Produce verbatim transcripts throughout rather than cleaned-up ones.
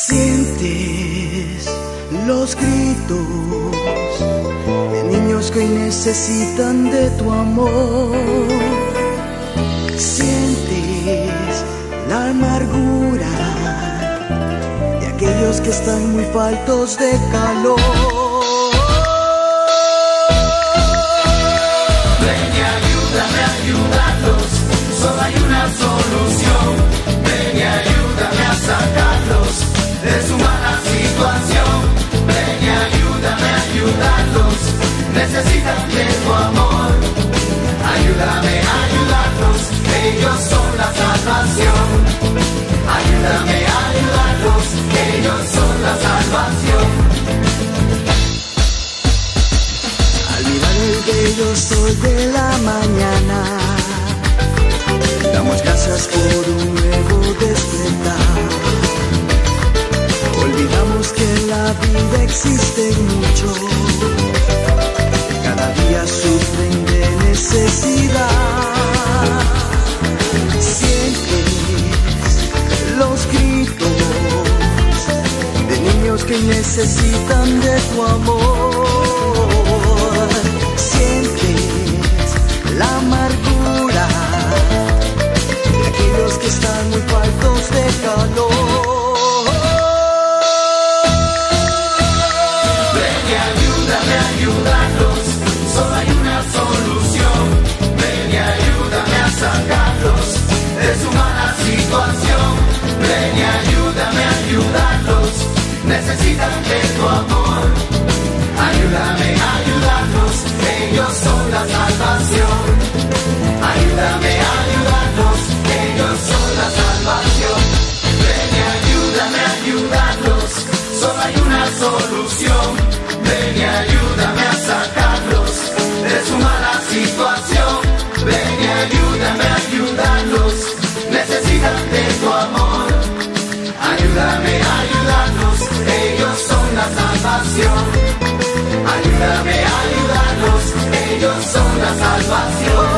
Sientes los gritos de niños que hoy necesitan de tu amor. Sientes la amargura de aquellos que están muy faltos de calor. Ven y ayúdame a ayudarlos, solo hay una solución. Ven y ayúdame a sacarlos de su mala situación. Ven y ayúdame a ayudarlos, necesitan de tu amor. Ayúdame a ayudarlos, ellos son la salvación. Ayúdame a ayudarlos, ellos son la salvación. Al mirar el bello sol de la mañana, damos gracias por un nuevo despertar. Olvidamos que en la vida existen muchos que cada día sufren de necesidad. Sientes los gritos de niños que necesitan de tu amor. Sientes la amargura de aquellos que están muy faltos de calor. Ayudarlos, solo hay una solución. Ven y ayúdame a sacarlos de su mala situación. Ven y ayúdame a ayudarlos, necesitan de tu amor. Ayúdame a ayudarlos, ellos son la salvación. Ayúdame a ayudarlos, ellos son la salvación. Ven y ayúdame a ayudarlos, solo hay una solución. Ven y ayúdame a sacarlos de su mala situación. Ven y ayúdame a ayudarlos, necesitan de tu amor. Ayúdame a ayudarlos, ellos son la salvación. Ayúdame a ayudarlos, ellos son la salvación.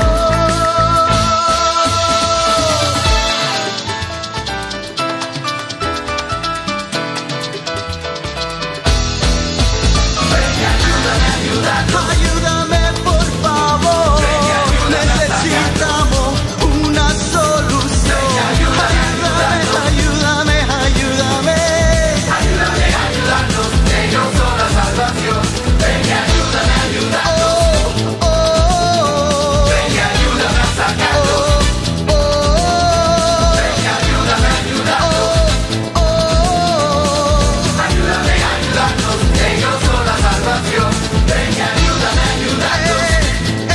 Ayúdame por favor, necesitamos una solución. Ayúdame, ayúdame, ayúdame. Ayúdame a ayudarlos, ellos son la salvación. Ven y ayúdame a ayudarlos. Oh, oh, oh. Ven y ayúdame a sacarlos. Oh, oh, oh. Ven y ayúdame a ayudarlos. Oh, oh, oh. Ayúdame a ayudarlos, ellos son la salvación. Ven y ayúdame a ayudarlos. Eh,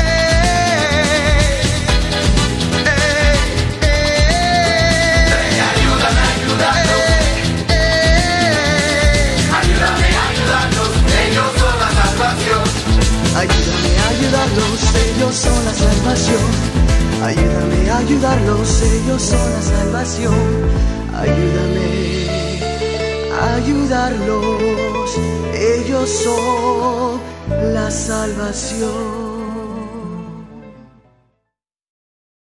eh, eh, eh. Ven y ayúdame a ayudarlos. Eh, eh. Ayúdame a ayudarlos, ellos son la salvación. Ayúdame a ayudarlos, ellos son la salvación. Ayúdame a ayudarlos, ellos son la salvación. Ayúdame a ayudarlos, ellos son la salvación.